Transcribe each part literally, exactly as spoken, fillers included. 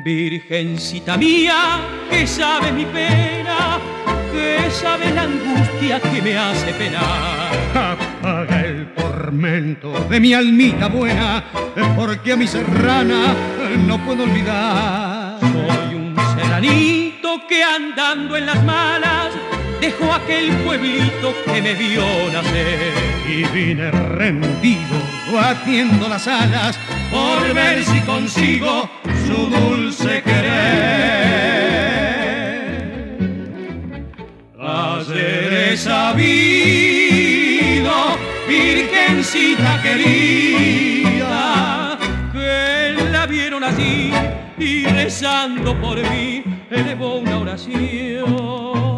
Virgencita mía, que sabe mi pena, que sabe la angustia que me hace penar. Apaga el tormento de mi almita buena, porque a mi serrana no puedo olvidar. Soy un serranito que andando en las malas dejó aquel pueblito que me vio nacer. Y vine rendido, batiendo las alas, por ver si consigo su dulce querer. Ayer he sabido, virgencita querida, que la vieron allí y rezando por mí elevó una oración.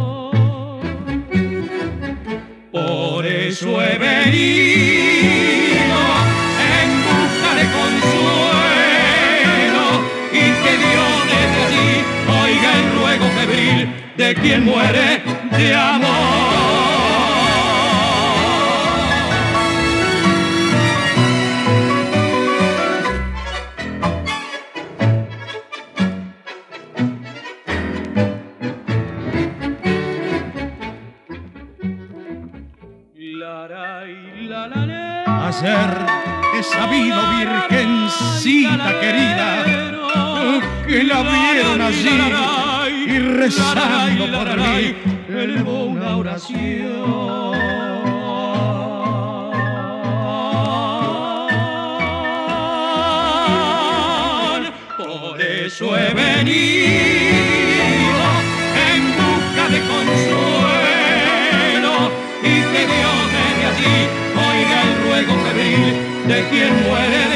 Por eso he venido en busca de consuelo y que Dios desde allí oiga el ruego febril de quien muere de amor. Ayer he sabido, virgencita querida, que la vieron allí y rezando por mí elevó una oración. Por eso he venido en busca de consuelo y que Dios desde allí oiga el ruego febril de quien muere de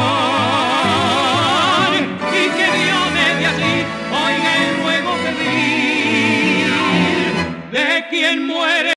amor, y que Dios desde allí oiga el ruego febril de quien muere.